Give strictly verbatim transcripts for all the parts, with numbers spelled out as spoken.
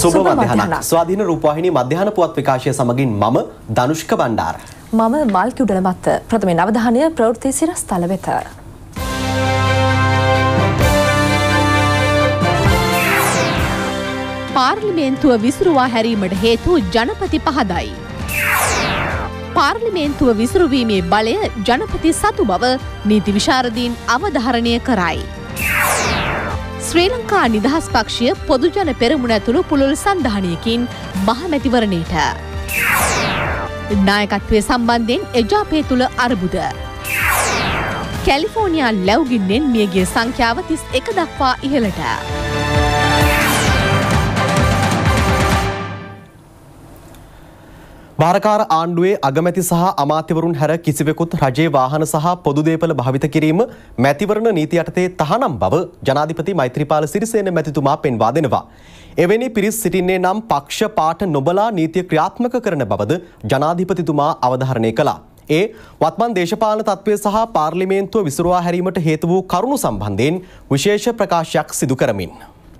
සුබ මධ්‍යහනක්. ස්වාධීන රූපවාහිනී මධ්‍යහන පුවත් විකාශය සමගින් මම ධනුෂ්ක බණ්ඩාර. මම මාල්කි උඩලමත්ත. ප්‍රථමයෙන් අවධානය ප්‍රවෘත්ති සිරස්තල වෙත. පාර්ලිමේන්තුව විසිරුවා හැරීමට හේතු ජනපති පහදයි. පාර්ලිමේන්තුව විසිරුවීමේ බලය ජනපති සතු බව නීති විශාරදීන් අවධාරණය කරයි. ශ්‍රී ලංකා නිදහස් පක්ෂය පොදුජන පෙරමුණ ඇතුළු පුළුල් සන්ධානයකින් මහමැතිවරණයට. නායකත්වය සම්බන්ධයෙන් එජාපය තුළ අර්බුද. කැලිෆෝනියා ලැව්ගින්නෙන් මියගිය සංඛ්‍යාව තිස් එක දක්වා ඉහළට. භාරකාර ආණ්ඩුවේ අගමැති සහ අමාත්‍යවරුන් හැර කිසිවෙකුත් රජයේ වාහන සහ පොදු දේපල භාවිත කිරීම මැතිවරණ නීති යටතේ තහනම් බව ජනාධිපති මෛත්‍රීපාල සිරිසේන මැතිතුමා පෙන්වා දෙනවා. එවැනි පිරිස් සිටින්නේ නම් පක්ෂ පාට නොබලා නීතිය ක්‍රියාත්මක කරන බවද ජනාධිපතිතුමා අවධාරණය කළා. ඒ වත්මන් දේශපාලන තත්ත්වය සහ පාර්ලිමේන්තුව විසිරුවා හැරීමට හේතු වූ කරුණු සම්බන්ධයෙන් විශේෂ ප්‍රකාශයක් සිදු කරමින්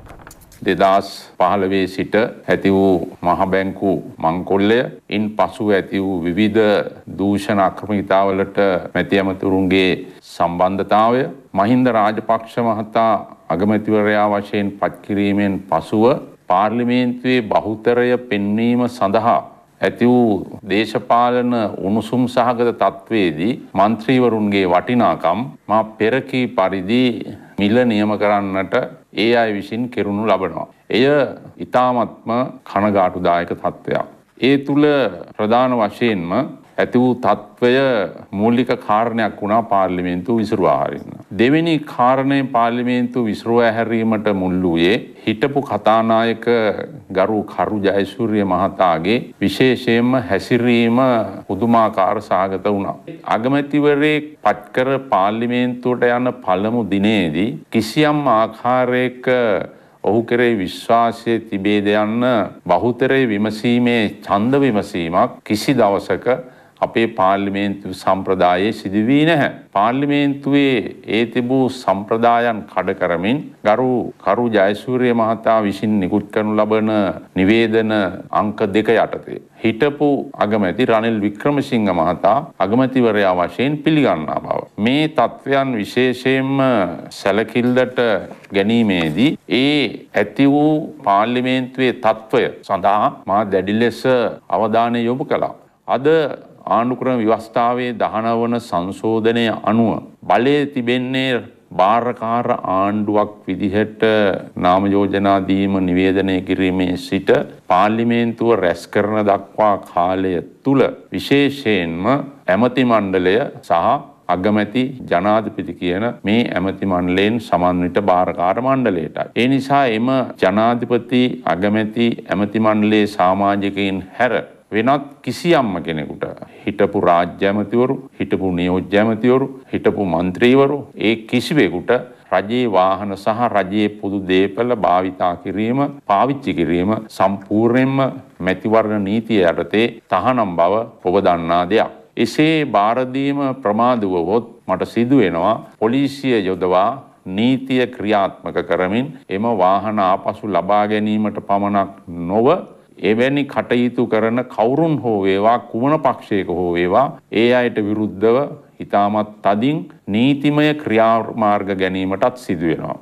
දෙදහස් පහළොවේ සිට ඇති වූ මහ බැංකු මංකොල්ලය ඉන් පසු ඇති වූ විවිධ දූෂණ අක්‍රමිකතාවලට මැති ඇමතුරුන්ගේ සම්බන්ධතාවය මහින්ද රාජපක්ෂ මහතා අගමැතිවරයා වශයෙන් පත් කිරීමෙන් පසුව පාර්ලිමේන්තුවේ බහුතරය පෙන්වීම සඳහා ඇති වූ දේශපාලන උණුසුම් සහගත තත්ත්වයේදී මන්ත්‍රීවරුන්ගේ වටිනාකම් මා පෙර කී පරිදි මිල නියම කරන්නට ඒ අය විසින් කෙරුණු ලබනවා. එය ඊ타මත්ම කනගාටුදායක තත්ත්වයක්. ඒ තුල ප්‍රධාන වශයෙන්ම ඇති වූ තත්ත්වය මූලික කාරණයක් වුණා පාර්ලිමේන්තුව විසිරුවා හැරීම. දෙවෙනි කාරණය පාර්ලිමේන්තුව විසිරුවා හැරීමට මුල් වූයේ හිටපු කතානායක ගරු කරු ජයසූරිය මහතාගේ විශේෂයෙන්ම හැසිරීම පුදුමාකාර සහගත වුණා. අගමැතිවරයෙක් පත් කර පාර්ලිමේන්තුවට යන පළමු දිනේදී කිසියම් ආකාරයක ඔහු කෙරෙහි විශ්වාසය තිබේද යන්න බහුතරය විමසීමේ ඡන්ද විමසීමක් කිසි දවසක අපේ පාර්ලිමේන්තු සම්ප්‍රදායේ සිදු වී නැහැ. පාර්ලිමේන්තුවේ ඒ තිබූ සම්ප්‍රදායන් කඩ කරමින් ගරු කරු ජයසූරිය මහතා විසින් නිකුත් කරනු ලබන නිවේදන අංක දෙක යටතේ හිටපු අගමැති රනිල් වික්‍රමසිංහ මහතා අගමැතිවරයා වශයෙන් පිළිගන්නා බව. මේ තත්ත්වයන් විශේෂයෙන්ම සැලකිල්ලට ගැනීමේදී ඒ ඇති වූ පාර්ලිමේන්තුවේ තත්ත්වය සඳහා මා දැඩි ලෙස අවධානය යොමු කළා. අද ආණ්ඩුක්‍රම ව්‍යවස්ථාවේ දහනව වන සංශෝධනය අනුව බලයේ තිබෙන්නේ භාරකාර ආණ්ඩුවක් විදිහට නාම යෝජනා දීම නිවේදනය කිරීමේ සිට පාර්ලිමේන්තුව රැස් කරන දක්වා කාලය තුල විශේෂයෙන්ම ඇමති මණ්ඩලය සහ අගමැති ජනාධිපති කියන මේ ඇමති මණ්ඩලයෙන් සමන්විත භාරකාර මණ්ඩලයටයි. ඒ නිසා එම ජනාධිපති අගමැති ඇමති මණ්ඩලයේ සමාජිකයින් හැර වෙනත් කිසියම්ම කෙනෙකුට හිටපු රාජ්‍ය ඇමතිවරු, හිටපු නියෝජ්‍ය ඇමතිවරු, හිටපු മന്ത്രിවරු ඒ කිසිවෙකුට රජයේ වාහන සහ රජයේ පොදු දේපල භාවිතා කිරීම, පාවිච්චි කිරීම සම්පූර්ණයෙන්ම මැතිවරණ නීතිය යටතේ තහනම් බව ඔබ දන්නා දෙයක්. එසේ බාර දීම ප්‍රමාද වුවහොත් මට සිදු වෙනවා පොලිසිය යොදවා නීතිය ක්‍රියාත්මක කරමින් එම වාහන ආපසු ලබා ගැනීමට පමණක් නොව එවැනි කටයුතු කරන කවුරුන් හෝ වේවා කුමන පක්ෂයක හෝ වේවා ඒ අයට විරුද්ධව ඉතාමත් තදින් නීතිමය ක්‍රියාමාර්ග ගැනීමටත් සිදු වෙනවා.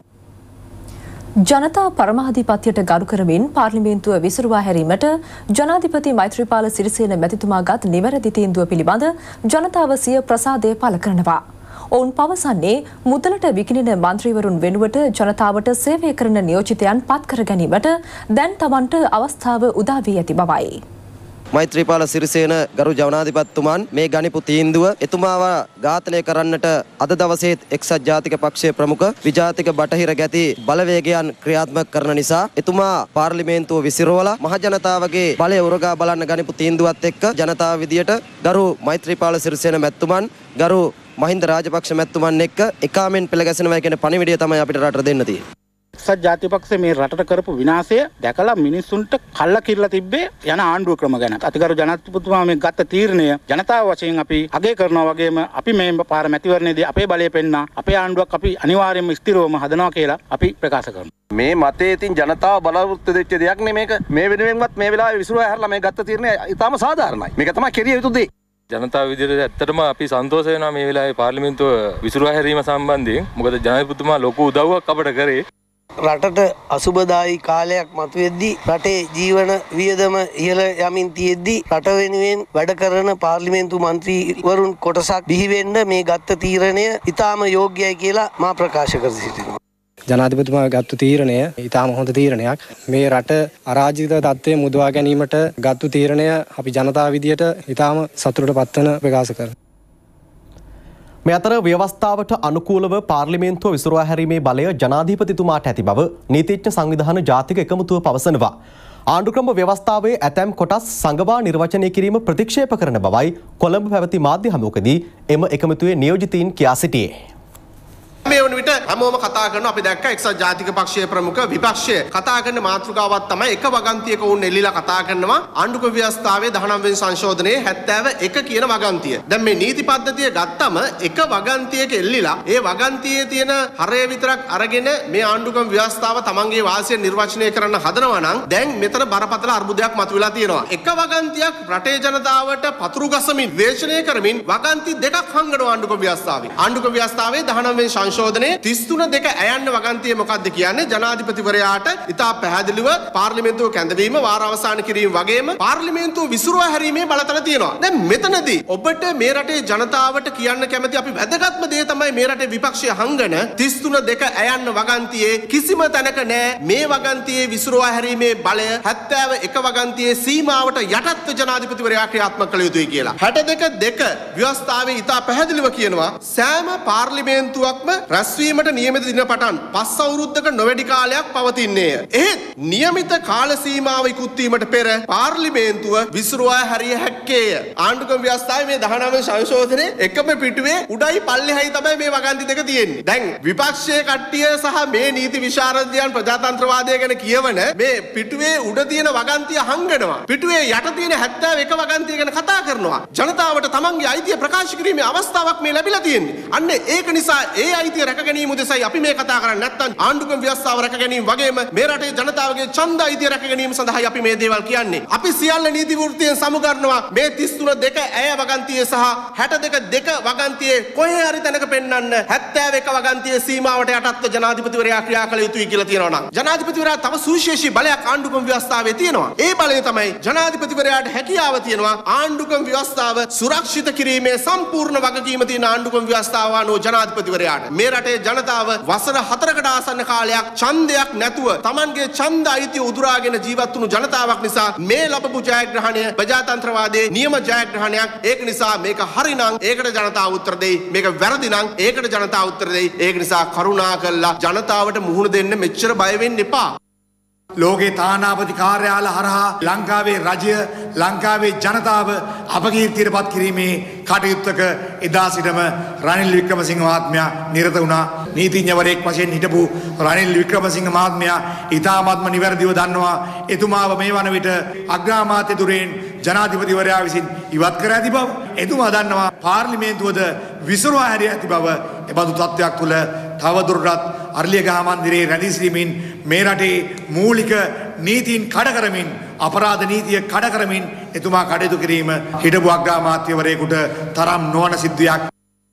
ජනතා පරමාධිපත්‍යයට ගරු කරමින් පාර්ලිමේන්තුව විසිරුවා හැරීමට ජනාධිපති මෛත්‍රීපාල සිරිසේන මැතිතුමා ගත් නිවැරදි තීන්දුව පිළිබඳ ජනතාව සිය ප්‍රසාදය පළ කරනවා. ඔවුන් පවසන්නේ මුදලට විකිණෙන මන්ත්‍රීවරුන් වෙනුවට ජනතාවට සේවය කරන නියෝජිතයන් පත් කර ගැනීමට දැන් තමන්ට අවස්ථාව උදා වී ඇති බවයි. මෛත්‍රීපාල සිරිසේන ගරු ජනාධිපතිතුමන් මේ ගනිපු තීන්දුව එතුමාව ඝාතනය කරන්නට අද දවසේ එක්සත් ජාතික පක්ෂයේ ප්‍රමුඛ විජාතික බටහිර ගැති බලවේගයන් ක්‍රියාත්මක කරන නිසා එතුමා පාර්ලිමේන්තුව විසිරවලා මහ ජනතාවගේ බලය උරගා බලන්න ගනිපු තීන්දුවත් එක්ක ජනතාව විදියට ගරු මෛත්‍රීපාල සිරිසේන මැතිතුමන් ගරු මහින්ද රාජපක්ෂ මැතිතුමන් එක්ක එකාමෙන් පෙළ ගැසෙනවා කියන පණිවිඩය තමයි අපිට රටට දෙන්න තියෙන්නේ. එක්සත් ජාතික පක්ෂය මේ රටට කරපු විනාශය දැකලා මිනිස්සුන්ට කල්ල කිරලා තිබ්බේ යන ආණ්ඩුව ක්‍රම ගැන. අතිගරු ජනාධිපතිතුමා මේ ගත්ත තීරණය ජනතාව වශයෙන් අපි අගය කරනවා වගේම අපි මේ පාර මැතිවරණයේදී අපේ බලය පෙන්නා අපේ ආණ්ඩුවක් අපි අනිවාර්යයෙන්ම ස්ථිරවම හදනවා කියලා අපි ප්‍රකාශ කරනවා. මේ මතයේ තින් ජනතාව බලාපොරොත්තු වෙච්ච දෙයක් නෙ මේක. මේ වෙනුවෙන්වත් මේ වෙලාවේ විසිරුවා හැරලා මේ ගත්ත තීරණය ඉතාම සාධාරණයි. මේක තමයි කෙරිය යුතු දේ. ජනතාව විදිහට ඇත්තටම අපි සන්තෝෂ වෙනවා මේ වෙලාවේ පාර්ලිමේන්තුව විසිරුවා හැරීම සම්බන්ධයෙන්. මොකද ජනාධිපතිතුමා ලොකු උදව්වක් අපට කරේ. රටට අසුබදායි කාලයක් මතුවෙද්දී රටේ ජීවන වියදම ඉහළ යමින් තියෙද්දී රට වෙනුවෙන් වැඩ කරන පාර්ලිමේන්තු මන්ත්‍රීවරුන් කොටසක් බිහි වෙන්න මේ ගත්ත තීරණය ඉතාම යෝග්‍යයි කියලා මා ප්‍රකාශ කර සිටිනවා. ජනාධිපතිතුමා ගත්තු තීරණය ඉතාම හොඳ තීරණයක්. මේ රට අරාජිත තත්ත්වය මුදවා ගැනීමට ගත්තු තීරණය අපි ජනතාව විදියට ඉතාම සතුටට පත්වන ප්‍රකාශ කරනවා. මේ අතර ව්‍යවස්ථාවට අනුකූලව පාර්ලිමේන්තුව විසිරුවා හැරීමේ බලය ජනාධිපතිතුමාට ඇති බව නීතිඥ සංවිධාන ජාතික එකමුතුව පවසනවා. ආණ්ඩුක්‍රම ව්‍යවස්ථාවේ ඇතැම් කොටස් සංගවා නිර්වචනය කිරීම ප්‍රතික්ෂේප කරන බවයි කොළඹ පැවති මාධ්‍ය හමුවකදී එම එකමුතුවේ නියෝජිතයින් කියා සිටියේ. මේ වන විට හැමෝම කතා කරනවා අපි දැක්ක එක්සත් ජාතික පක්ෂයේ ප්‍රමුඛ විපක්ෂය කතා කරන මාතෘකාවක් තමයි එක වගන්තියක වුන් එල්ලිලා කතා කරනවා ආණ්ඩුක්‍රම ව්‍යවස්ථාවේ දහනවය වෙනි සංශෝධනයේ හැත්තෑව එක කියන වගන්තිය. දැන් මේ නීති පද්ධතිය ගත්තම එක වගන්තියක එල්ලිලා ඒ වගන්තියේ තියෙන හරය විතරක් අරගෙන මේ ආණ්ඩුක්‍රම ව්‍යවස්ථාව තමන්ගේ වාසිය නිර්වචනය කරන්න හදනවා නම් දැන් මෙතන බරපතල අර්බුදයක් මතුවලා තියෙනවා. එක වගන්තියක් රටේ ජනතාවට පතුරු ගසමින් වේචනය කරමින් වගන්ති දෙකක් හංගනවා ආණ්ඩුක්‍රම ව්‍යවස්ථාවේ. ආණ්ඩුක්‍රම ව්‍යවස්ථාවේ දහනවය වෙනි සංශෝධනයේ තිස් තුන දෙක ඇයන්න වගන්තිය මොකක්ද කියන්නේ ජනාධිපතිවරයාට ඉතා පැහැදිලිව පාර්ලිමේන්තුව කැඳවීම වාර අවසන් කිරීම වගේම පාර්ලිමේන්තුව විසිරුවා හැරීමේ බලතල තියෙනවා. දැන් මෙතනදී ඔබට මේ රටේ ජනතාවට කියන්න කැමති අපි වැදගත්ම දේ තමයි මේ රටේ විපක්ෂය හංගන තිස් තුන දෙක ඇයන්න වගන්තියේ කිසිම තැනක නැහැ මේ වගන්තියේ විසිරුවා හැරීමේ බලය හැත්තෑව එක වගන්තියේ සීමාවට යටත්ව ජනාධිපතිවරයා ක්‍රියාත්මක කළ යුතුයි කියලා. හැට දෙක දෙක ව්‍යවස්ථාවේ ඉතා පැහැදිලිව කියනවා සෑම පාර්ලිමේන්තුවක්ම රැස්වීමට නියමිත දින පටන් පස් අවුරුද්දක නොවැඩි කාලයක් පවතින්නේය. එහෙත් නියමිත කාල සීමාව ඉක්ුත් වීමට පෙර පාර්ලිමේන්තුව විසිරුවා හැරිය හැක්කේය. ආණ්ඩුක්‍රම ව්‍යවස්ථාවේ මේ දහනවය වෙනි සංශෝධනයේ එකම පිටුවේ උඩයි පල්ලෙහායි තමයි මේ වගන්ති දෙක තියෙන්නේ. දැන් විපක්ෂයේ කට්ටිය සහ මේ නීති විශාරදයන් ප්‍රජාතන්ත්‍රවාදය ගැන කියවන මේ පිටුවේ උඩ තියෙන වගන්තිය හංගනවා. පිටුවේ යට තියෙන හැත්තෑව එක වගන්තිය ගැන කතා කරනවා. ජනතාවට තමන්ගේ අයිතිය ප්‍රකාශ කිරීමේ අවස්ථාවක් මේ ලැබිලා තියෙන්නේ. අන්න ඒක නිසා ඒ අයිතිය රැක ගැනීම උදෙසයි අපි මේ කතා කරන්නේ. නැත්නම් ආණ්ඩුක්‍රම ව්‍යවස්ථාව රැක ගැනීම වගේම මේ රටේ ජනතාවගේ ඡන්ද අයිතිය රැක ගැනීම සඳහායි අපි මේ දේවල් කියන්නේ. අපි සියල්ල නීති වෘත්තියෙන් සමුගන්නවා මේ තිස් තුන දෙක ඇය වගන්තියේ සහ හැට දෙක දෙක වගන්තියේ කොහේ හරි තැනක පෙන්වන්න හැත්තෑව එක වගන්තියේ සීමාවට යටත්ව ජනාධිපතිවරයා ක්‍රියා කළ යුතුයි කියලා තියෙනවා නම් ජනාධිපතිවරයා තව සුවිශේෂී බලයක් ආණ්ඩුක්‍රම ව්‍යවස්ථාවේ තියෙනවා. ඒ බලය තමයි ජනාධිපතිවරයාට හැකියාව තියෙනවා ආණ්ඩුක්‍රම ව්‍යවස්ථාව සුරක්ෂිත කිරීමේ සම්පූර්ණ වගකීම තියෙන ආණ්ඩුක්‍රම ව්‍යවස්ථාව අනුව ජනාධිපතිවරයාට මේ රටේ ජනතාව වසර හතරකට ආසන්න කාලයක් ඡන්දයක් නැතුව Tamanගේ ඡන්ද අයිතිය උදුරාගෙන ජීවත් වුණු ජනතාවක් නිසා මේ ලැබපු ජයග්‍රහණය ප්‍රජාතන්ත්‍රවාදයේ නියම ජයග්‍රහණයක්. ඒක නිසා මේක හරිනම් ඒකට ජනතාව උත්තර දෙයි. මේක වැරදි නම් ඒකට ජනතාව උත්තර දෙයි. ඒක නිසා කරුණා කරලා ජනතාවට මුහුණ දෙන්න මෙච්චර බය වෙන්න එපා. ලෝකේ තානාපති කාර්යාල හරහා ලංකාවේ රජය ලංකාවේ ජනතාව අපකීර්තියට පත් කිරීමේ කටයුත්තක එදා සිටම රනිල් වික්‍රමසිංහ මහත්මයා නිරත වුණා. නීතිඥවරයෙක් වශයෙන් හිටපු රනිල් වික්‍රමසිංහ මහත්මයා ඉතාමත්ම නිවැරදිව දන්නවා එතුමාව මේ වන විට අග්‍රාමාත්‍ය ධුරයෙන් ජනාධිපතිවරයා විසින් ඉවත් කර ඇති බව. එතුමා දන්නවා පාර්ලිමේන්තුවද විසිරුවා හැරිය ඇති බව. එබඳු තත්ත්වයක් තුළ තවදුරටත් අර්ලියගහ මන්දිරයේ රැඳී සිටීමෙන් මේ රටේ මූලික නීතීන් කඩ කරමින් අපරාධ නීතිය කඩ කරමින් එතුමා කටයුතු කිරීම හිටපු අග්‍රාමාත්‍යවරයෙකුට තරම් නොවන සිද්ධියක්.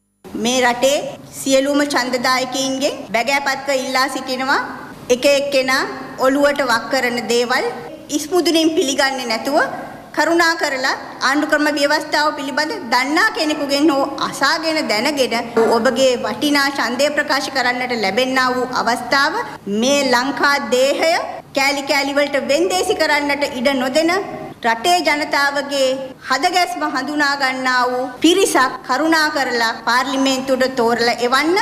මේ රටේ සියලුම ඡන්දදායකයින්ගෙන් බැගෑපත්ව ඉල්ලා සිටිනවා එක එක්කෙනා ඔළුවට වක් කරන දේවල් ඉස්මුදුනින් පිළිගන්නේ නැතුව කරුණා කරලා ආණ්ඩුක්‍රම ව්‍යවස්ථාව පිළිබඳ දන්නා කෙනෙකුගෙන් හෝ අසාගෙන දැනගෙන ඔබගේ වටිනා ඡන්දය ප්‍රකාශ කරන්නට ලැබෙනා වූ අවස්ථාව මේ ලංකා දේහය කෑලි කෑලි වලට වෙන්දේසි කරන්නට ඉඩ නොදෙන රටේ ජනතාවගේ හදගැස්ම හඳුනා ගන්නා වූ පිරිසක් කරුණා කරලා පාර්ලිමේන්තුවට තෝරලා එවන්න.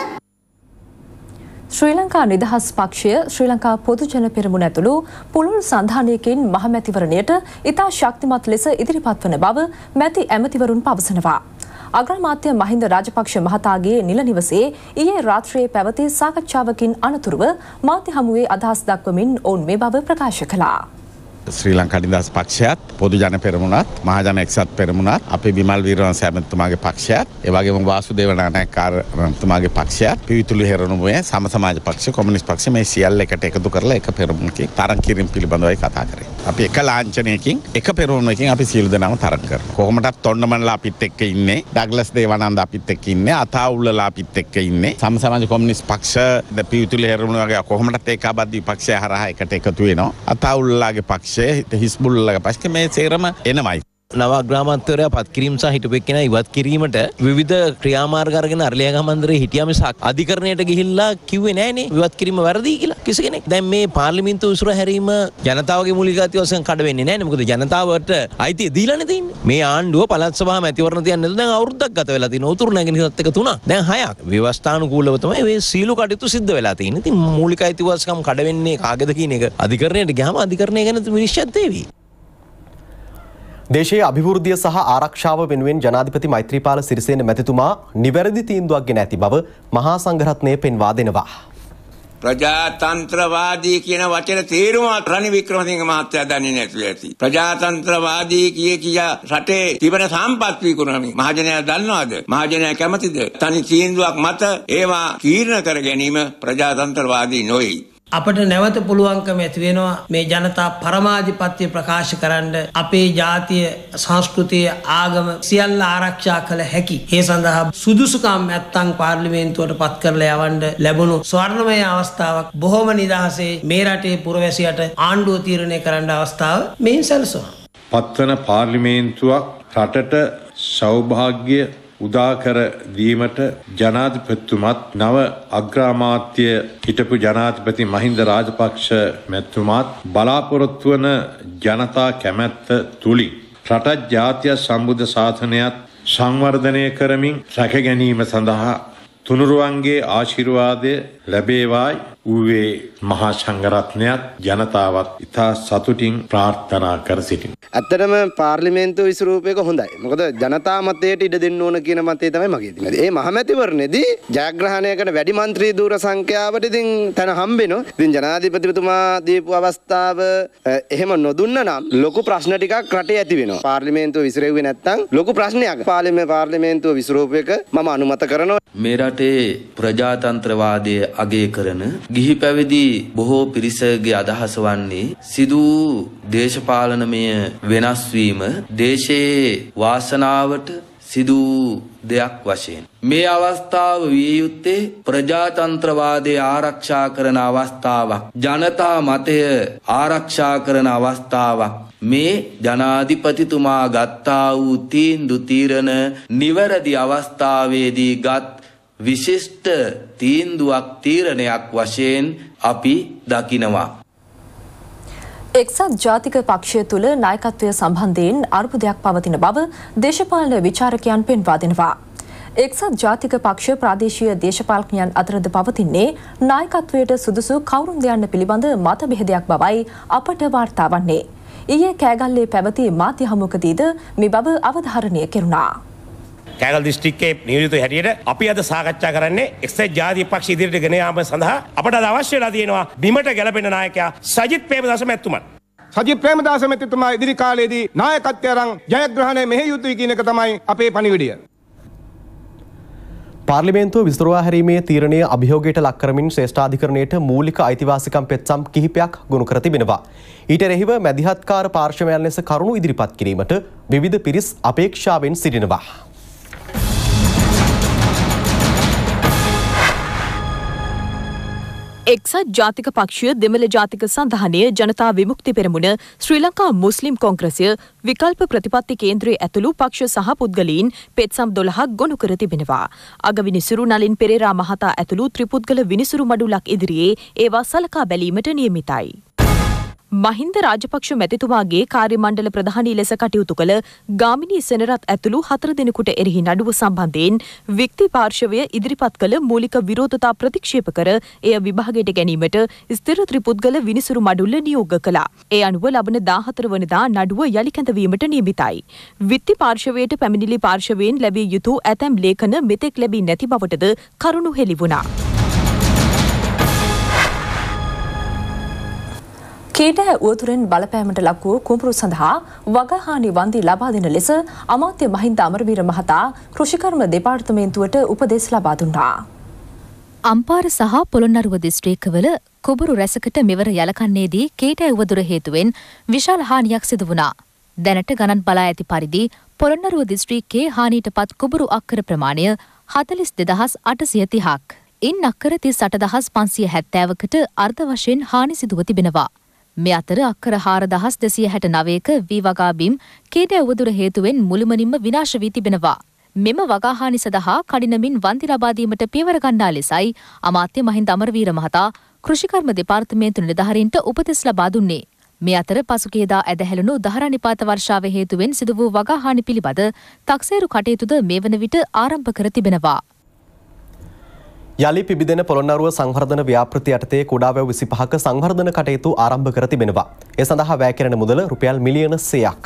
ශ්‍රී ලංකා නිදහස් පක්ෂය ශ්‍රී ලංකා පොදුජන පෙරමුණ ඇතුළු පුළුල් සන්ධානයකින් මහමැතිවරණයට ඉතා ශක්තිමත් ලෙස ඉදිරිපත් වන බව මැති ඇමතිවරුන් පවසනවා. අග්‍රාමාත්‍ය මහින්ද රාජපක්ෂ මහතාගේ නිල නිවසේ ඊයේ රාත්‍රියේ පැවති සාකච්ඡාවකින් අනතුරුව මාධ්‍ය හමුවේ අදහස් දක්වමින් ඔවුන් මේ බව ප්‍රකාශ කළා. ශ්‍රී ලංකා නිදහස් පක්ෂයත් පොදු ජන පෙරමුණත් මහජන එක්සත් පෙරමුණත් අපේ විමල් වීරවංශ ඇමතිතුමාගේ පක්ෂයත් ඒ වගේම වාසුදේව නානායක්කාර මහත්මයාගේ පක්ෂයත් පිවිතුළු හෙරණුවේ සම සමාජ පක්ෂ කොමියුනිස්ට් පක්ෂ මේ සියල්ල එකට එකතු කරලා එක පෙරමුණකින් තරඟ කිරීම පිළිබඳවයි කතා කරේ. අපි එක ලාංඡනයකින් එක පෙරමුණකින් අපි සියලු දෙනාම තරඟ කරනවා. කොහොමදත් තොණ්ඩමන්ලා අපිත් එක්ක ඉන්නේ, ඩග්ලස් දේවානන්ද අපිත් එක්ක ඉන්නේ, අතාඋල්ලලා අපිත් එක්ක ඉන්නේ. සම සමාජ කොමියුනිස්ට් පක්ෂ ද පිවිතුළු හෙරණුව වගේ කොහොමදත් ඒකාබද්ධ විපක්ෂය හරහා එකට එකතු වෙනවා. අතාඋල්ලාගේ පක්ෂ හිස්බුල්ලගේ පස්සේ මේ සේරම එනමයි. නව අග්‍රාමාත්‍යවරයා පත් කිරීම සහ හිටපු එක්කෙනා ඉවත් කිරීමට විවිධ ක්‍රියාමාර්ග අරගෙන අරලියගහ මන්දිරේ හිටියා මිසක් අධිකරණයට ගිහිල්ලා කිව්වේ නෑනේ ඉවත් කිරීම වැරදි කියලා කිසි කෙනෙක්. දැන් මේ පාර්ලිමේන්තුව උසුර හැරීම ජනතාවගේ මූලික අයිතිය වශයෙන් කඩ වෙන්නේ නෑනේ. මොකද ජනතාවට අයිතිය දීලානේ තියෙන්නේ. මේ ආණ්ඩුව පළාත් සභාව මැතිවරණ තියන්නේ දැන් අවුරුද්දක් ගත වෙලා තියෙනවා. උතුරු නැගෙනහිරත් එක තුනක්. දැන් හයක්. ව්‍යවස්ථානුකූලව තමයි මේ සීලු කටයුතු සිද්ධ වෙලා තියෙන්නේ. ඉතින් මූලික අයිතිවාසිකම් කඩ වෙන්නේ කාගේද කියන එක අධිකරණයට ගියාම අධිකරණය ගැන විනිශ්චය දෙවි. දේශීය අභිවෘද්ධිය සහ ආරක්ෂාව වෙනුවෙන් ජනාධිපති මෛත්‍රීපාල සිරිසේන මැතිතුමා නිවැරදි තීන්දුවක් ගෙන ඇති බව මහා සංඝරත්නය පෙන්වා දෙනවා. ප්‍රජාතන්ත්‍රවාදී කියන වචන තේරුම රනිල් වික්‍රමසිංහ මහත්තයා දන්නේ නැතුව ඇති. ප්‍රජාතන්ත්‍රවාදී කිය කියා රටේ තිබෙන සම්පත් විකුණමින් මහජනයා දන්නවද? මහජනයා කැමතිද? තනි තීන්දුවක් මත ඒවා තීරණ කර ගැනීම ප්‍රජාතන්ත්‍රවාදී නොවේ. අපට නැවත පුළුවන්කම ඇති වෙනවා මේ ජනතා පරමාධිපත්‍ය ප්‍රකාශ කරන්න අපේ ජාතිය සංස්කෘතිය ආගම සියල්ල ආරක්ෂා කළ හැකි. ඒ සඳහා සුදුසුකම් නැත්තම් පාර්ලිමේන්තුවට පත් කරලා යවන්න ලැබුණු ස්වර්ණමය අවස්ථාවක් බොහොම නිදහසේ මේ රටේ පුරවැසියට ආණ්ඩුව තීරණය කරන්න අවස්ථාව මෙයින් සැලසුවා. පත්වන පාර්ලිමේන්තුවක් රටට සෞභාග්‍ය උදාකර දීමට ජනාධිපතිතුමත් නව අග්‍රාමාත්‍ය හිටපු ජනාධිපති මහින්ද රාජපක්ෂ මැතිතුමාත් බලාපොරොත්තු වන ජනතා කැමැත්ත තුලින් රටත් ජාතිය සම්බුද්ධ ශාසනයත් සංවර්ධනය කරමින් රැක ගැනීම සඳහා තුනුරුවන්ගේ ආශිර්වාදය ලැබේවායි ඌවේ මහා සංඝරත්නයත් ජනතාවත් ඉතා සතුටින් ප්‍රාර්ථනා කර සිටින්. ඇත්තටම පාර්ලිමේන්තුව විසුරූපයක හොඳයි. මොකද ජනතා මතයට ඉඩ දෙන්න ඕන කියන මතය තමයි මගේ තියෙන්නේ. ඒ මහමැතිවරණයේදී ජයග්‍රහණයකට වැඩි മന്ത്രി දූර සංඛ්‍යාවට ඉතින් තන හම්බෙනවා. ඉතින් ජනාධිපතිතුමා දීපු අවස්ථාව එහෙම නොදුන්න නම් ලොකු ප්‍රශ්න ටිකක් රටේ ඇති වෙනවා. පාර්ලිමේන්තුව විසිරෙව්වේ නැත්නම් ලොකු ප්‍රශ්නයක්. පාර්ලිමේන්තුව විසිරූපයක මම අනුමත කරනවා. මේ රටේ ප්‍රජාතන්ත්‍රවාදය අගය කරන ගිහි පැවිදි බොහෝ පිරිසගේ අදහස වන්නේ සිදු දේශපාලනමය වෙනස් වීම දේශයේ වාසනාවට සිදු දෙයක් වශයෙන් මේ අවස්ථාව විය යුත්තේ ප්‍රජාතන්ත්‍රවාදය ආරක්ෂා කරන අවස්ථාවක්, ජනතා මතය ආරක්ෂා කරන අවස්ථාවක්. මේ ජනාධිපතිතුමා ගත්තා වූ තීන්දුව තීරණ නිවැරදි අවස්ථාවේදී ගත් විශිෂ්ට තීන්දුවක් තීරණයක් වශයෙන් අපි දකිනවා. එක්සත් ජාතික පක්ෂය තුළ නායකත්වය සම්බන්ධයෙන් අර්බුදයක් පවතින බව දේශපාලන විචාරකයන් පෙන්වා දෙනවා. එක්සත් ජාතික පක්ෂ ප්‍රාදේශීය දේශපාලකයන් අතරද පවතින්නේ නායකත්වයට සුදුසු කවුරුන්ද යන්න පිළිබඳ මත බෙහෙදයක් බවයි අපට වාර්තා වන්නේ. ඊයේ කෑගල්ලේ පැවති මාධ්‍ය හමුවකදීද මේ බව අවධාරණය කෙරුණා. කෑගල් දිස්ත්‍රික්කයේ නියෝජිත හැටියට අපි අද සාකච්ඡා කරන්නේ එක්සත් ජාතික පක්ෂ ඉදිරියට ගෙන යාම සඳහා අපට අද අවශ්‍ය වෙලා තියෙනවා බිමට ගැලපෙන නායකයා සජිත් ප්‍රේමදාස මැතිතුමන්. සජිත් ප්‍රේමදාස මැතිතුමා ඉදිරි කාලයේදී නායකත්වය අරන් ජයග්‍රහණය මෙහෙය යුතුයි කියන එක තමයි අපේ පණිවිඩය. පාර්ලිමේන්තුව විසිරුවා හැරීමේ තීරණය අභියෝගයට ලක් කරමින් ශ්‍රේෂ්ඨාධිකරණයට මූලික අයිතිවාසිකම් පෙත්සම් කිහිපයක් ගොනු කර තිබෙනවා. ඊට එරෙහිව මැදිහත්කාර පාර්ශ්වයන් ලෙස කරුණු ඉදිරිපත් කිරීමට විවිධ පිරිස් අපේක්ෂාවෙන් සිටිනවා. එක්සත් ජාතික පක්ෂය දෙමළ ජාතික සන්ධානය ජනතා විමුක්ති පෙරමුණ ශ්‍රී ලංකා මුස්ලිම් කොංග්‍රසය විකල්ප ප්‍රතිපත්ති කේන්ද්‍රයේ ඇතුළු පක්ෂ සහ පුද්ගලයින් පෙත්සම් දොළහක් ගොනු කර තිබෙනවා. අගවිනිසුරු නලින් පෙරේරා මහතා ඇතුළු ත්‍රිපුද්ගල විනිසුරු මඩුලක් ඉදිරියේ ඒවා සලකා බැලීමට නියමිතයි. මහින්ද රාජපක්ෂ මැතිතුමාගේ කාර්ය මණ්ඩල ප්‍රධානී ලෙස කටයුතු කළ ගාමිණී සෙනරත් ඇතුළු හතර දෙනෙකුට එරෙහි නඩුව සම්බන්ධයෙන් වික්ති පාර්ශවය ඉදිරිපත් කළ මූලික විරෝධතා ප්‍රතික්ෂේප කර එය විභාගයට ගැනීමට ස්ථිර ත්‍රිපුද්ගල විනිසුරු මඩුල්ල නියෝග කළා. ඒ අනුව ලබන දාහතර වනදා නඩුව යලි කැඳවීමට නියමිතයි. විත්ති පාර්ශවයට පැමිණිලි පාර්ශවයෙන් ලැබිය යුතු ඇතැම් ලේඛන මෙතෙක් ලැබී නැති බවටද කරුණු හෙළි වුණා. කීඩෑ උවතුරෙන් බලපෑමට ලක් වූ කුඹුරු සඳහා වගහානි වන්දි ලබා දෙන ලෙස අමාත්‍ය මහින්ද අමරවීර මහතා කෘෂිකර්ම දෙපාර්තමේන්තුවට උපදෙස් ලබා දුන්නා. අම්පාර සහ පොළොන්නරුව දිස්ත්‍රික්කවල කුඹුරු රැසකට මෙවර යලකන්නේදී කීඩෑ උවදුර හේතුවෙන් විශාල හානියක් සිදු වුණා. දැනට ගණන් බලා ඇති පරිදි පොළොන්නරුව දිස්ත්‍රික්කයේ හානියට පත් කුඹුරු අක්කර ප්‍රමාණය හතළිස් දෙදහස් අටසිය තිහක්. ඉන් අක්කර තිස් අට දහස් පන්සිය හැත්තෑවකට අර්ධ වශයෙන් හානි සිදුව තිබෙනවා. මේ අතර අක්කර හාරදහස් දෙසිය හැට නවයක වී වගා බිම් කීඩෑ උවදුර හේතුවෙන් මුළුමනින්ම විනාශ වී තිබෙනවා. මෙම වගාහානි සඳහා කඩිනමින් වන්දි ලබා දීමට පියවර ගන්නා ලෙසයි අමාත්‍ය මහින්ද අමරවීර මහතා කෘෂිකර්ම දෙපාර්තමේන්තු නිලධාරීන්ට උපදෙස් ලබා දුන්නේ. මේ අතර පසුගියදා ඇදහැළුණු දහරනිපාත වර්ෂාව හේතුවෙන් සිදු වූ වගාහානි පිළිබඳ තක්සේරු කටයුතුද මේ වන විට ආරම්භ කර තිබෙනවා. යලි පිබිදෙන පොළොන්නරුව සංවර්ධන ව්‍යාපෘති යටතේ කුඩා වැව් විසිපහක සංවර්ධන කටයුතු ආරම්භ කර තිබෙනවා. ඒ සඳහා වැය කෙරෙන මුදල රුපියල් මිලියන සියයක්.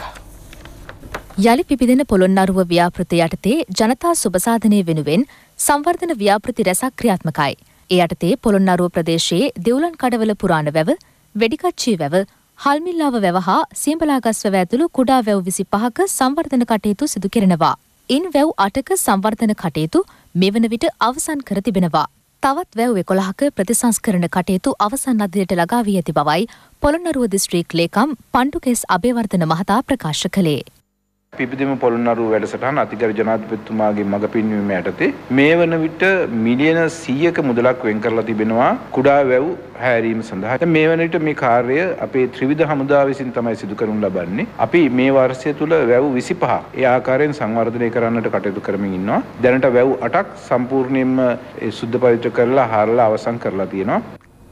යලි පිබිදෙන පොළොන්නරුව ව්‍යාපෘති යටතේ ජනතා සුබසාධනය වෙනුවෙන් සංවර්ධන ව්‍යාපෘති රැසක් ක්‍රියාත්මකයි. ඒ යටතේ පොළොන්නරුව ප්‍රදේශයේ දෙවුලන් කඩවල පුරාණ වැව, වෙඩිකච්චී වැව, හල්මිල්ලාව වැව හා සියඹලාගස් වැව ඇතුළු කුඩා වැව් විසිපහක සංවර්ධන කටයුතු සිදු කෙරෙනවා. ඉන් වැව් අටක සංවර්ධන කටයුතු මෙවන විට අවසන් කර තිබෙනවා. තවත් වැව් එකොළහක ප්‍රතිසංස්කරණ කටයුතු අවසන් අධ්‍යයට ළඟා වී ඇති බවයි පොළොන්නරුව දිස්ත්‍රික් ලේකම් පණ්ඩුකෙස් අබේවර්ධන මහතා ප්‍රකාශ කළේ. පිබිදෙම පොළොන්නරුව වැඩසටහන අතිගරු ජනාධිපතිතුමාගේ මඟ පෙන්වීම යටතේ මේ වන විට මිලියන සීයක මුදලක් වෙන් කරලා තිබෙනවා කුඩා වැව් හැරීම සඳහා. මේ වන විට මේ කාර්යය අපේ ත්‍රිවිධ හමුදාව විසින් තමයි සිදු කරනු ලබන්නේ. අපි මේ වර්ෂය තුල වැව් විසිපහ ඒ ආකාරයෙන් සංවර්ධනය කරන්නට කටයුතු කරමින් ඉන්නවා. දැනට වැව් අටක් සම්පූර්ණයෙන්ම සුද්ධ පවිත්‍ර කරලා හාරලා අවසන් කරලා තියෙනවා.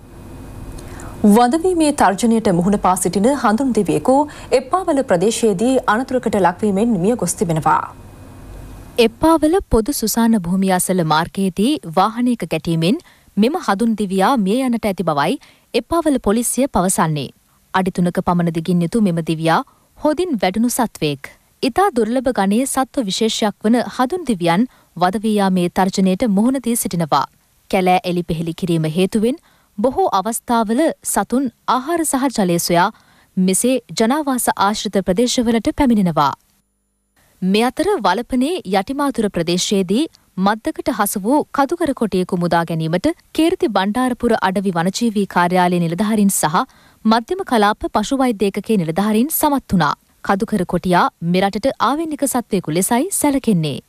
වඳවීමේ තර්ජනයට මුහුණ පා සිටින හඳුන් දෙවියෙකු එප්පාවල ප්‍රදේශයේදී අනතුරකට ලක්වීමෙන් මිය ගොස් තිබෙනවා. එප්පාවල පොදු සුසාන භූමිය අසල මාර්ගයේදී වාහනයක ගැටීමෙන් මෙම හඳුන් දිවියා මිය යන්නට ඇති බවයි එප්පාවල පොලිසිය පවසන්නේ. අඩි තුනක පමණ දිගින් යුතු මෙම දිවියා හොදින් වැඩුණු සත්වයෙක්. ඉතා දුර්ලභ ගණයේ සත්ව විශේෂයක් වන හඳුන් දිවියන් වදවී යාමේ තර්ජනයට මුහුණ දී සිටිනවා. කැලෑ එලි පෙහෙලි කිරීම හේතුවෙන් බොහෝ අවස්ථාවල සතුන් ආහාර සහ ජලය සොයා මෙසේ ජනාවාස ආශ්‍රිත ප්‍රදේශවලට පැමිණෙනවා. මේ අතර වලපනේ යටිමාතුර ප්‍රදේශයේදී මද්දකට හසු වූ කදුකර කොටියෙකු මුදා ගැනීමට කීර්ති බණ්ඩාරපුර අඩවි වනජීවී කාර්යාලයේ නිලධාරීන් සහ මධ්‍යම කලාප පශු වෛද්‍ය ඒකකයේ නිලධාරීන් සමත් වුණා. කදුකර කොටියා මෙරටට ආවෙන්නික සත්වයෙකු ලෙසයි සැලකෙන්නේ.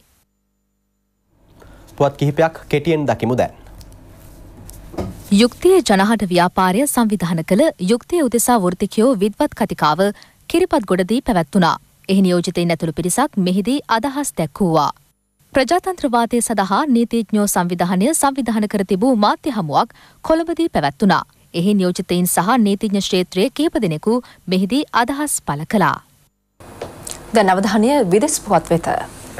පුවත් කිහිපයක් කෙටියෙන් දකිමු දැන්. යුක්තිය ජනහට ව්‍යාපාරය සංවිධාන කළ යුක්තිය උදෙසා වෘත්තිකයෝ විද්වත් කතිකාව කිරිපත්ගොඩදී පැවැත්වුණා. එහි නියෝජිතයින් ඇතුළු පිරිසක් මෙහිදී අදහස් දැක්වුවා. ප්‍රජාතන්ත්‍රවාදය සඳහා නීතිඥයෝ සංවිධානය සංවිධාන කර තිබූ මාධ්‍ය හමුවක් කොළඹදී පැවැත්වුණා. එහි නියෝජිතයින් සහ නීතිඥ ක්ෂේත්‍රයේ කීප දෙනෙකු මෙහිදී අදහස් පළ කළා. දැන් අවධානය විදෙස් පුවත් වෙත.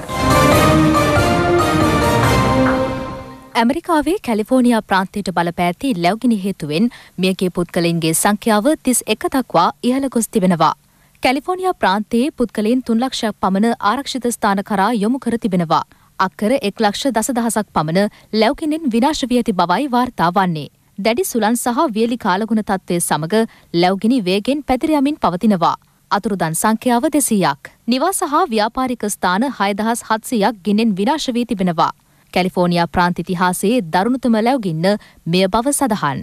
ඇමරිකාවේ කැලිෆෝනියා ප්‍රාන්තයට බලපෑති ලැව්ගිනි හේතුවෙන් මියගිය පුද්ගලයින්ගේ සංඛ්‍යාව තිස් එක දක්වා ඉහළ ගොස් තිබෙනවා. කැලිෆෝනියා ප්‍රාන්තයේ පුද්ගලයන් තුන් ලක්ෂයක් පමණ ආරක්ෂිත ස්ථාන කරා යොමු කර තිබෙනවා. අක්කර එක් ලක්ෂ දසදහසක් පමණ ලැව්ගිනින් විනාශ වී ඇති බවයි වාර්තා වන්නේ. දැඩි සුළං සහ වියලි කාලගුණ තත්ත්වය සමග ලැව්ගිනි වේගෙන් පැතිර යමින් පවතිනවා. අතුරුදන් සංඛ්‍යාව දෙසීයක්. නිවාස හා ව්‍යාපාරික ස්ථාන හය දහස් හත්සියයක් ගින්නෙන් විනාශ වී තිබෙනවා. කැලිෆෝනියා ප්‍රාන්ත ඉතිහාසයේ දරුණුතම ලැව්ගින්න මෙය බව සඳහන්.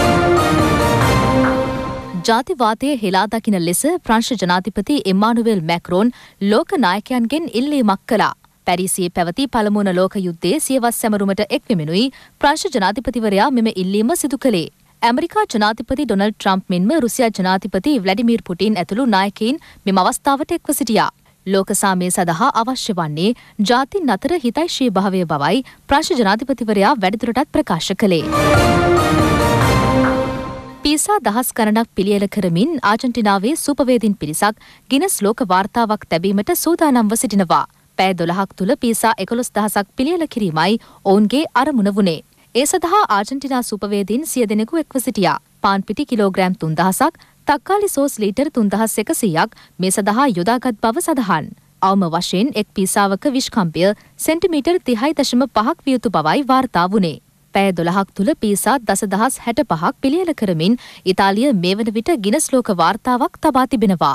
ජාතිවාදයේ හෙලා දකින ලෙස ප්‍රංශ ජනාධිපති එම්මානුවෙල් මැක්‍රෝන් ලෝක නායකයන්ගෙන් ඉල්ලීමක් කළා. පැරිසියේ පැවති පළමුවන ලෝක යුද්ධයේ සියවස් සැමරුමට එක්වෙමිනුයි ප්‍රංශ ජනාධිපතිවරයා මෙම ඉල්ලීම සිදු කළේ. ඇමරිකා ජනාධිපති ඩොනල්ඩ් ට්‍රම්ප් මෙන්ම රුසියා ජනාධිපති ව්ලැඩිමීර් පුටින් ඇතුළු නායකයින් මෙම අවස්ථාවට එක්ව සිටියා. ලෝක සාමය සඳහා අවශ්‍ය වන්නේ ජාතින් අතර හිතෛෂී භාවය බවයි ප්‍රංශ ජනාධිපතිවරයා වැඩිදුරටත් ප්‍රකාශ කළේ. පීසා දහස් ගණනක් පිළියෙල කරමින් ආජන්ටිනාවේ සුපවේදින් පිරිසක් ගිනස් ලෝක වාර්තාවක් තැබීමට සූදානම්ව සිටිනවා. පැය දොළහක් තුළ පීසා එකොළොස් දහසක් පිළියෙල කිරීමයි ඔවුන්ගේ අරමුණ වුණේ. ඒ සඳහා ආජන්ටිනා සුපවේදින් සිය දෙනෙකු එක්ව සිටියා. පාන් පිටි කිලෝග්‍රෑම් තුන්දහසක්, තක්කාලි සෝස් ලීටර් තුන්දහස් එකසීයක් මේ සඳහා යොදාගත් බව සඳහන්. අවම වශයෙන් එක් පීසාවක විෂ්කම්පය සෙන්ටිමීටර් තිහයි දශම පහක් විය යුතු බවයි වාර්තා වුණේ. පැය දොළහක් තුළ පීසා දසදහස් හැට පහක් පිළියෙල කරමින් ඉතාලිය මේ වන විට ගිනස් ලෝක වාර්තාවක් තබා තිබෙනවා.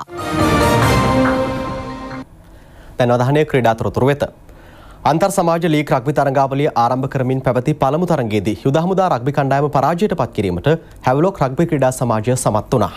දැන් අවධානය ක්‍රීඩා තොරතුරු වෙත. අන්තර් සමාජ ලීග් රග්බි තරඟාවලිය ආරම්භ කරමින් පැවති පළමු තරඟයේදී යුද හමුදා රග්බි කණ්ඩායම පරාජයට පත් කිරීමට හැව්ලොක් රග්බි ක්‍රීඩා සමාජය සමත් වුණා.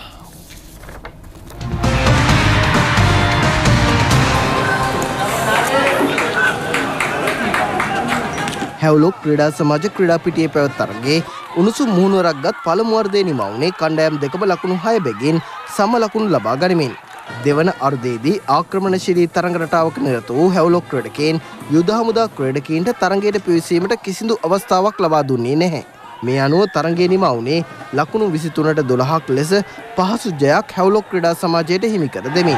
හැව්ලොක් ක්‍රීඩා සමාජ ක්‍රීඩා පිටියේ පැවැත් තරගයේ උණුසුම් මුහුණුවරක් ගත් පළමු වර්ධයේ නිමා වුණේ කණ්ඩායම් දෙකම ලකුණු හය බැගින් සම ලකුණු ලබා ගනිමින්. දෙවන අර්ධයේදී ආක්‍රමණශීලී තරඟ රටාවක නිරත වූ හැව්ලොක් ක්‍රීඩකයන් යුද හමුදා ක්‍රීඩකයන්ට තරගයට පිවිසීමට කිසිදු අවස්ථාවක් ලබා දුන්නේ නැහැ. මේ අනුව තරගයේ නිමා වුණේ ලකුණු විසිතුනට දොළහක් ලෙස පහසු ජයක් හැව්ලොක් ක්‍රීඩා සමාජයට හිමි කර දෙමින්.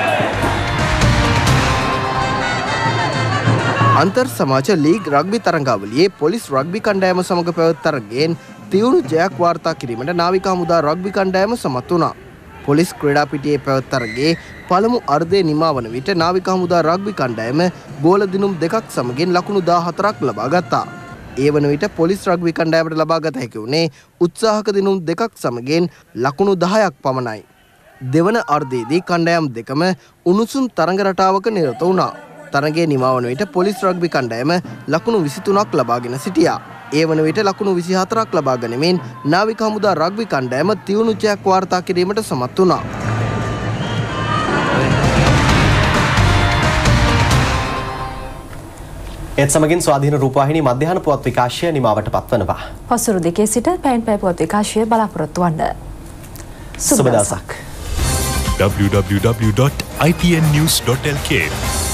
අන්තර් සමාජ ලීග් රග්බි තරඟාවලියේ පොලිස් රග්බි කණ්ඩායම සමග පැවැත් තරගයෙන් තියුණු ජයක් වාර්තා කිරීමට නාවික හමුදා රග්බි කණ්ඩායම සමත් වුණා. පොලිස් ක්‍රීඩා පිටියේ පැවැත් තරගයේ පළමු අර්ධයේ නිමා වන විට නාවික හමුදා රග්බි කණ්ඩායම ගෝල දිනුම් දෙකක් සමගින් ලකුණු දාහතරක් ලබා ගත්තා. ඒ වන විට පොලිස් රග්බි කණ්ඩායමට ලබා ගත හැකි වුණේ උත්සාහක දිනුම් දෙකක් සමගින් ලකුණු දහයක් පමණයි. දෙවන අර්ධයේදී කණ්ඩායම් දෙකම උණුසුම් තරඟ රටාවක නිරත වුණා. තරගයේ නිමා වන විට පොලිස් රග්බි කණ්ඩායම ලකුණු විසිතුනක් ලබාගෙන සිටියා. ඒ වන විට ලකුණු විසිහතරක් ලබා ගනිමින් නාවික හමුදා රග්බි කණ්ඩායම තියුණු ජයක් වාර්තා කිරීමට සමත් වුණා. ඒත් සමගින් ස්වාධීන රූපවාහිනී මධ්‍යහන පුවත් විකාශය නිමාවට පත්වනවා. පසුරු දෙකේ සිට පැයෙන් පැය පුවත් විකාශය බලාපොරොත්තු වන්න. සුබ දවසක්. w w w dot i p n news dot l k